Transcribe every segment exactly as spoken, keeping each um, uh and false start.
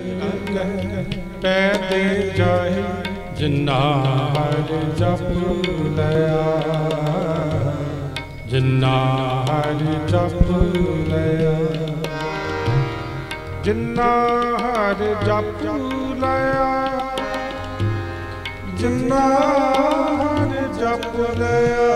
पै दे जाए जिन्ना हर जप लया जिन्ना हर जप लया जिन्ना हर जप लया जिन्ना हर जप लया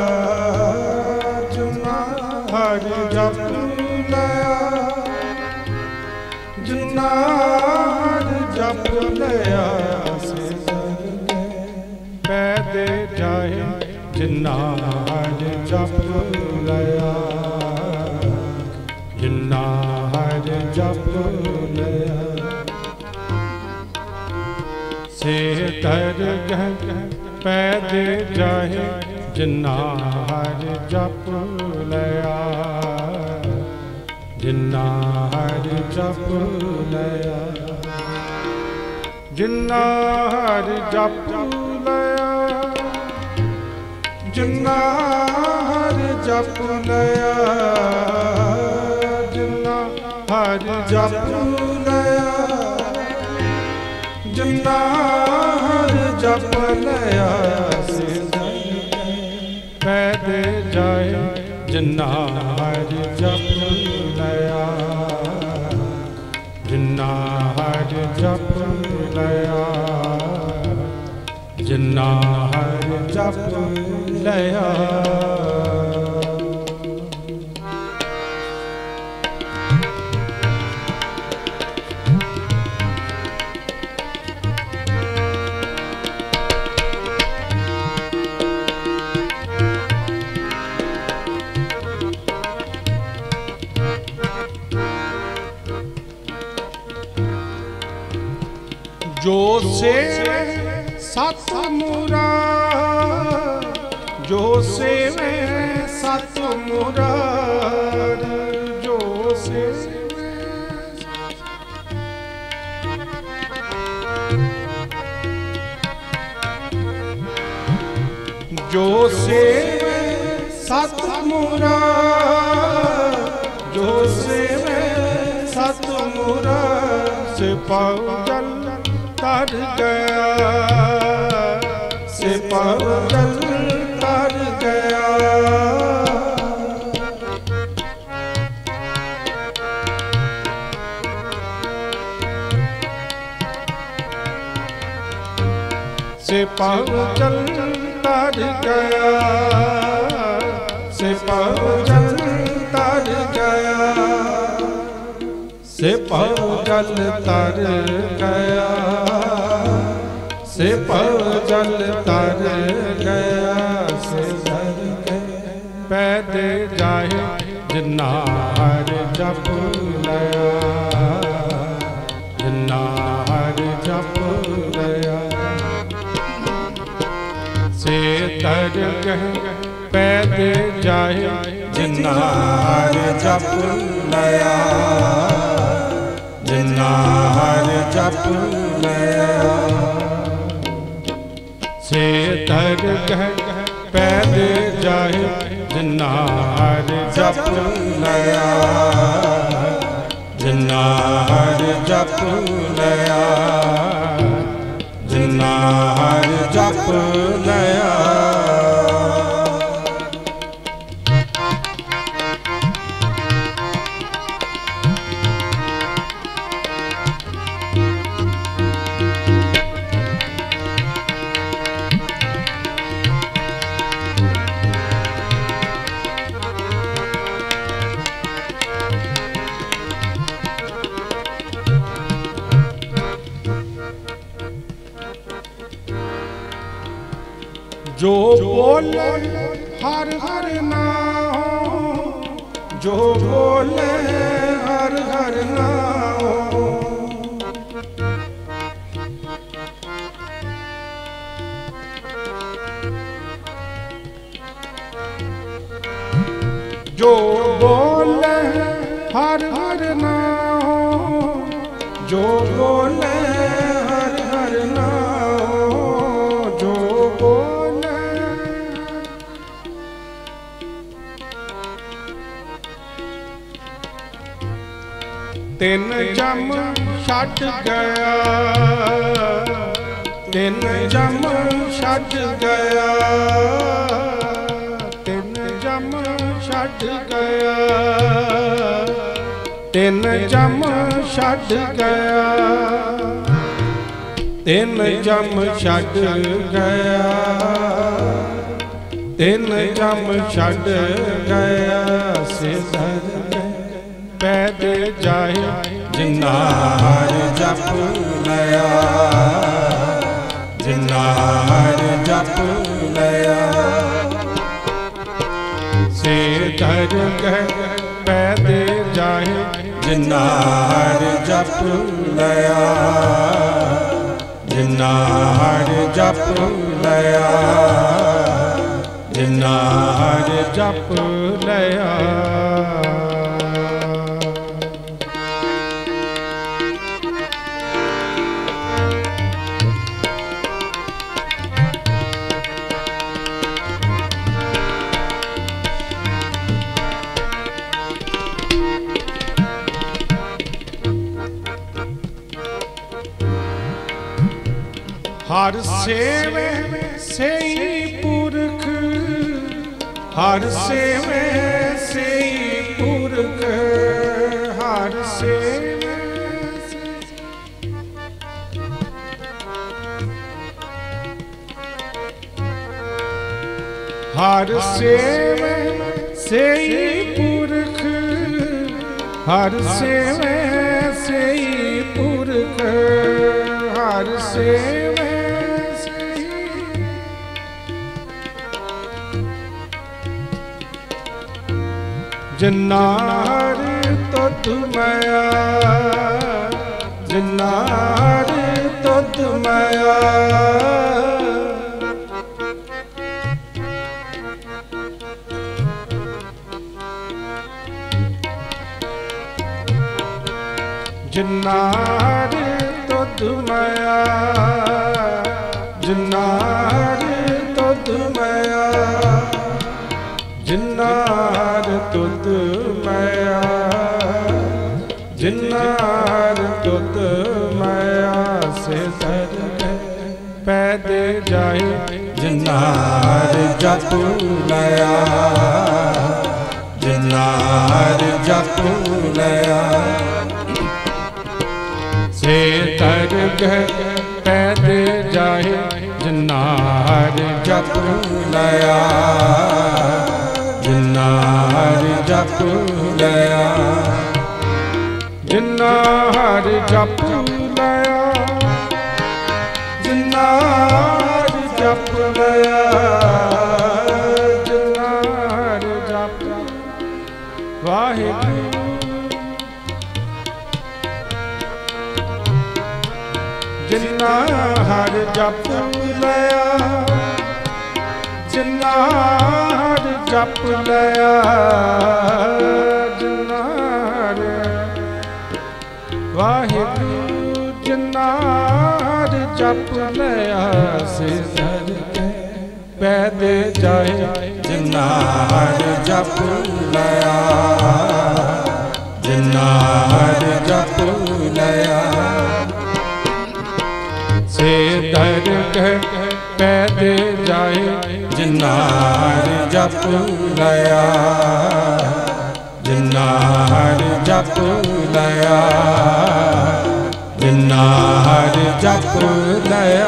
जिन्ना हर जप लया जिन्ना हर जप लया पै दे जाए जिन्ना हर जप लया जिन्ना हर जप लया से दरगह पै दे जाए जिन्ना हर जप लया जिन्ना हर जप लया जिन्ना हर जप लया जिन्ना हर जप लया जिन्ना हर जप लया जिन्ना हर जप लया पै दे जाए जिन्ना हर जप लया जिन्ना हर जप लया जिन्ना हर जप लया जो से सत मुरार जो से सत मुरार जो से जो से सत मुरार जो से सत मुरार से पाउजल तर गया से पागल तर गया से पागल तर गया से पागल तर गया से पागल तर गया से पागल तर गया से तर गया पै दे जाए जिन्ना हर जप लया जिन्ना हर जप लया से तर गया पै दे जाए जिन्ना हर जप लया जिन्ना हर जप लया से दरगह पै दे जाए जिन्ना हर जप लया जिन्ना हर जप लया जिन्ना हर जप लया जो बोले हर हर नाम जो बोले हर हर नाम जो बोले हर हर नाम जो बोले हर हर नाम जो बोले तिन जम ਛੱਡ ਗਿਆ, ਤਿੰਨ ਜਮ ਛੱਡ ਗਿਆ, ਤਿੰਨ ਜਮ ਛੱਡ ਗਿਆ, ਤਿੰਨ ਜਮ ਛੱਡ ਗਿਆ, ਤਿੰਨ ਜਮ ਛੱਡ ਗਿਆ, ਤਿੰਨ ਜਮ ਛੱਡ ਗਿਆ, ਸਿਧਰ ਪੈਦ ਜਾਏ ਜਿਨਾ ਹਰ ਜਪ ਲਿਆ, ਜਿਨਾ ਹਰ ਜਪ ਲਿਆ, ਸਿਧਰ ਪੈਦ ਜਾਏ ਜਿਨਾ ਹਰ ਜਪ ਲਿਆ, ਜਿਨਾ ਹਰ ਜਪ ਲਿਆ, ਜਿਨਾ ਹਰ ਜਪ ਲਿਆ। हर सेवे सेई पुरख, हर सेवे सेई पुरख, हर सेवे हर सेवे सेई पुरख, हर सेवे सेई पुरख, हर सेवे जिन्ना हर तुध माया, जिन्ना हर तुध माया, जिन्ना हर तुध माया, जिन्ना हर तुध माया, जिन्ना हर तुध माया, जिन्ना हर तुध माया, सिधर पैद जाए जिन्ना हर जप लिया, जिन्ना हर जप लिया, सिधर पैद जाए जिन्ना हर जप लिया, जिन्ना हर जप लिया, जिन्ना हर जप लिया, जिन्ना हर जप लिया, जिन्ना हर जप वाहिगुरू, जिन्ना हर जप लिया, जिन्ना हर जप लिया, जिन्ना हर वाहिगुरू, जिन्ना हर जप लिया, सिधर पैद जाए जिन्ना हर जप लिया, जिन्ना हर जप लिया, सिधर पैद जाए जिन्ना हर जप लिया, जिन्ना हर जप लिया, जिन्ना हर जप लिया।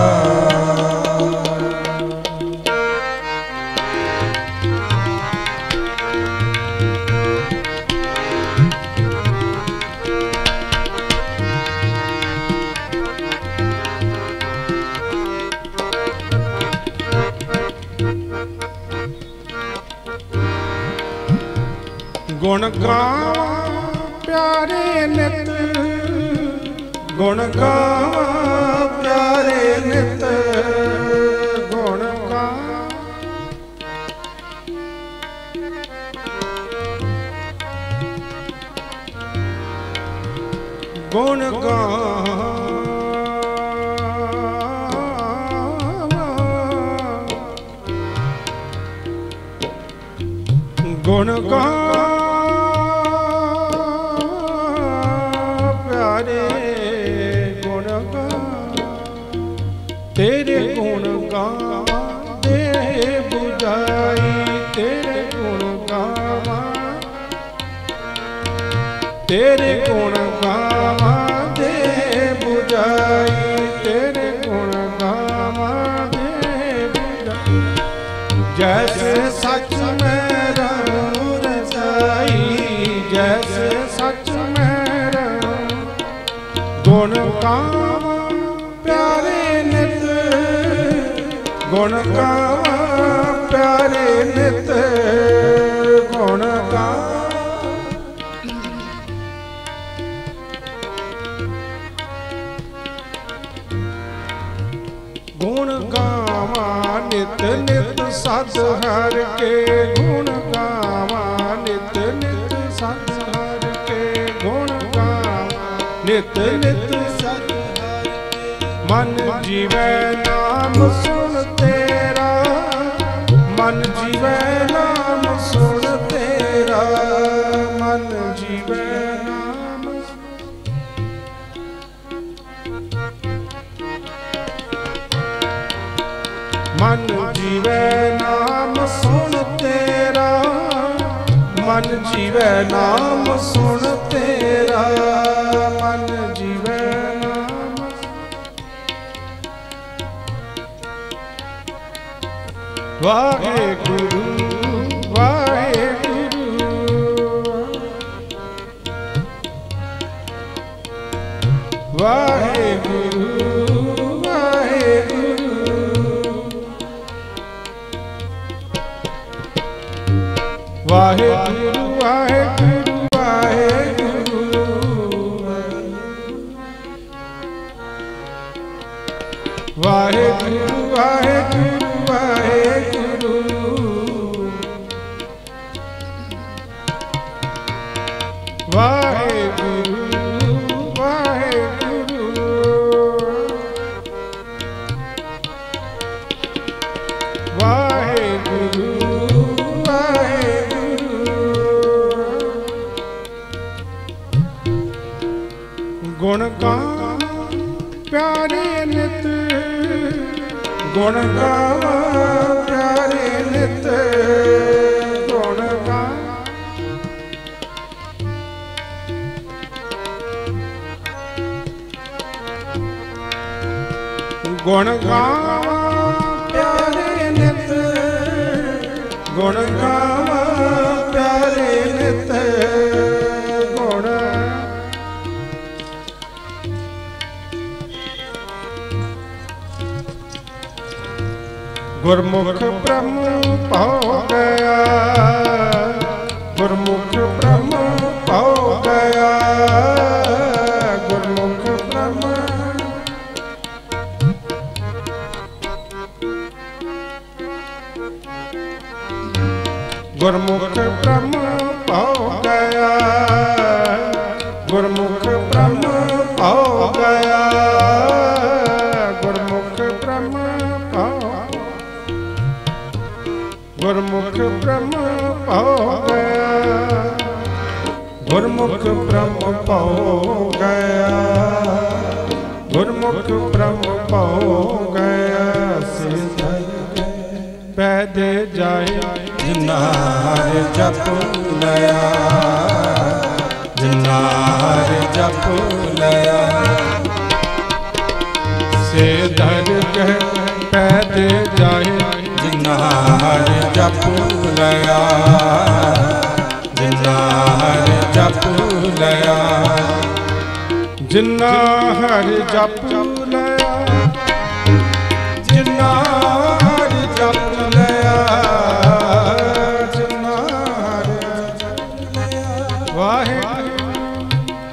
गुण गावा प्यारे नित, गुण गावा प्यारे नित, गुण गावा गुण गावा गुण गावा प्यारे तेरे गुण गावा दे बुझाई, तेरे गुण गावा, तेरे गुण गावा दे बुझाई, तेरे गुण गावा दे बुझाई। जैसे सच में रहूं रसाई, जैसे सच में रहूं, गुण गावा प्यारे नित, गुण गावा प्यारे नित, गुण गावा। गुण गावा नित नित सद हर के, गुण गावा नित नित सद हर के, गुण गावा नित नित सद हर के। मन जीवै नाम सुन तेरा, मन जीवै नाम सुन तेरा, मन जीवै नाम। मन जीवै नाम सुन तेरा, मन जीवै नाम सुन तेरा, मन जीवै नाम। वाहेगुरु वाहेगुरु वाहेगुरु वाहेगुरु वाहेगुरु वाहेगुरु वाहेगुरु वाहेगुरु वाहेगुरु वाहेगुरु वाहेगुरु वाहेगुरु गुण गावा प्यारे नित, गुण गावा प्यारे नित, गुण गावा। गुण गावा प्यारे नित, गुण गावा प्यारे नित, गुण। गुरमुख ब्रह्म पाओ गया, गुरमुख ब्रह्म पाओ गया, गुरमुख ब्रह्म। गुरमुख ब्रह्म पाओ गया, गुरमुख ब्रह्म पाओ गया, गुरमुख ब्रह्म पाओ, गुरमुख ब्रह्म पाओ गया, गुरमुख ब्रह्म पाओ गया, गुरमुख ब्रह्म पाओ गया। पैदे जाए जिनार जप लया, जिनार जप लया, से धर कह पैदे जाए जिनार जप लया, जिनार जप लया, जिनार जप लया, जिनार जप लया, जिनार जप लया। वाहेगुरु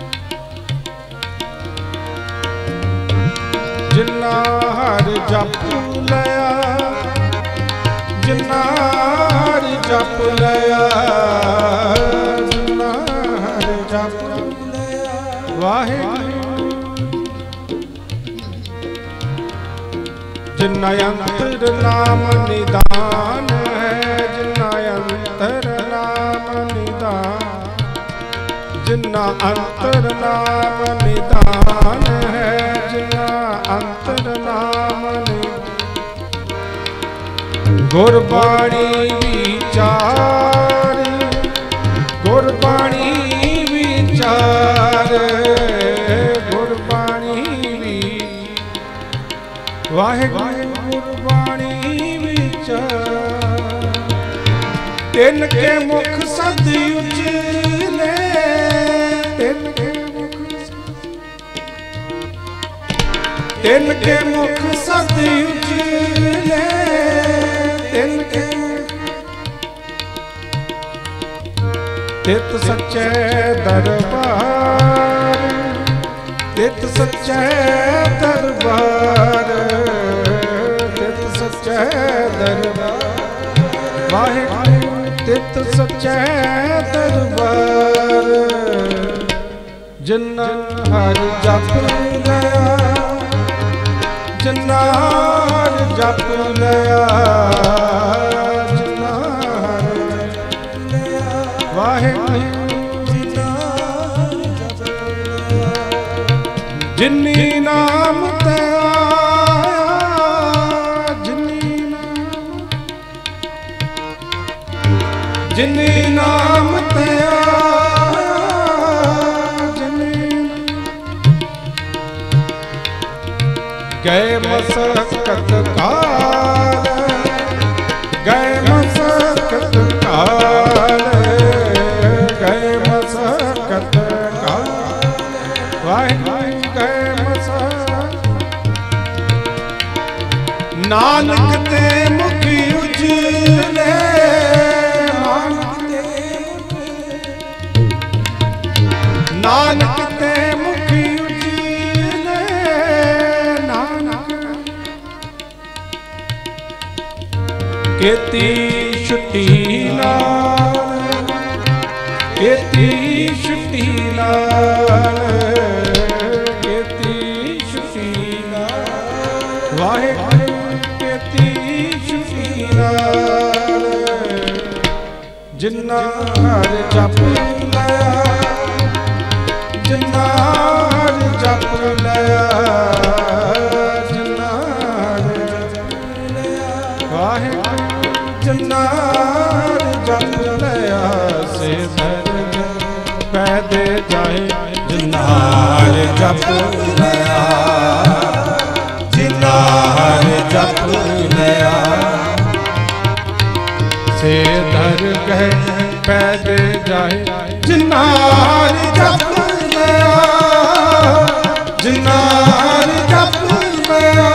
जिनार जप लया, जिनार जप लया, जिनार जप लया। वाहेगुरु जिन्ना अंतर नाम निदान है, जिन्ना अंतर नाम निदान, जिन्ना अंतर नाम निदान है, जिन्ना अंतर नाम निदान। ਗੁਰਬਾਣੀ ਵਿਚਾਰ, ਗੁਰਬਾਣੀ ਵਿਚਾਰ, ਗੁਰਬਾਣੀ ਵੀ ਵਾਹਿਗੁਰੂ ਗੁਰਬਾਣੀ ਵਿਚਾਰ। ਤਿੰਨ ਕੇ ਮੁਖ ਸਦ ਉਜਲੇ, ਤਿੰਨ ਕੇ ਮੁਖ, ਤਿੰਨ ਕੇ ਮੁਖ ਸਦ ਉਜਲੇ, ਤਿੰਨ ਕੇ ਤਿਤ ਸੱਚੇ ਦਰਬਾਰ, ਤਿਤ ਸੱਚੇ ਦਰਬਾਰ, ਤਿਤ ਸੱਚੇ ਦਰਬਾਰ, ਵਾਹਿਗੁਰੂ ਤਿਤ ਸੱਚੇ ਦਰਬਾਰ। ਜਿਨ੍ਹਾਂ ਹਰਿ ਜਪ ਲਿਆ, ਜਿਨ੍ਹਾਂ ਹਰਿ ਜਪ ਲਿਆ, ਜਿਨ੍ਹਾਂ ਹਰਿ ਜਪ ਲਿਆ, ਵਾਹਿਗੁਰੂ ਜਿਨ੍ਹਾਂ ਜਪ ਲਿਆ। ਜਿਨੀ ਨਾਮ ਤੇ ਆਇਆ, ਜਿਨੀ ਨਾਮ, ਜਿਨੀ ਨਾਮ ਤੇ ਆਇਆ, ਜਿਨੀ ਗਏ ਮਸਕਤ ਕਾਲ, ਗਏ ਮਸਕਤ ਕਾਲ, ਗਏ ਮਸਕਤ ਕਾਲ, ਵਾਹਿਗੁਰੂ ਗਏ ਮਸਕਤ। ਨਾਨਕ ਤੇ ਮੁਖ ਉਜਲੇ, ਨਾਨਕ ਤੇ, ਨਾਨਕ ਤੇ ਮੁਖ ਉਜਲੇ, ਨਾਨਕ ਕੀਤੀ ਛੁੱਟੀ ਨਾਲ, ਕੀਤੀ ਛੁੱਟੀ ਨਾਲ, ਕੀਤੀ ਛੁੱਟੀ ਨਾਲ, ਵਾਹਿਗੁਰੂ ਕੀਤੀ ਛੁੱਟੀ ਨਾਲ। ਜਿਨ੍ਹਾਂ ਹਰਿ ਜਪ ਲਿਆ, ਜਿਨ੍ਹਾਂ ਹਰਿ ਜਪ ਲਿਆ, ਜਿਨ੍ਹਾਂ ਹਰਿ ਜਪ ਲਿਆ, ਵਾਹਿਗੁਰੂ ਜਿਨ੍ਹਾਂ ਹਰਿ ਜਪ ਲਿਆ, ਸੇ ਧਰ ਪੈਦੇ ਜਾਏ। ਜਿਨ੍ਹਾਂ ਹਰਿ ਜਪ ਲਿਆ, ਜਿਨ੍ਹਾਂ ਹਰਿ ਜਪ ਲਿਆ, ਸੇ ਧਰ ਕਹਿ ਪੈਦੇ ਜਾਏ। ਜਿਨ੍ਹਾਂ ਹਰਿ ਜਪ ਲਿਆ, ਜਿਨ੍ਹਾਂ ਹਰਿ ਜਪ ਲਿਆ,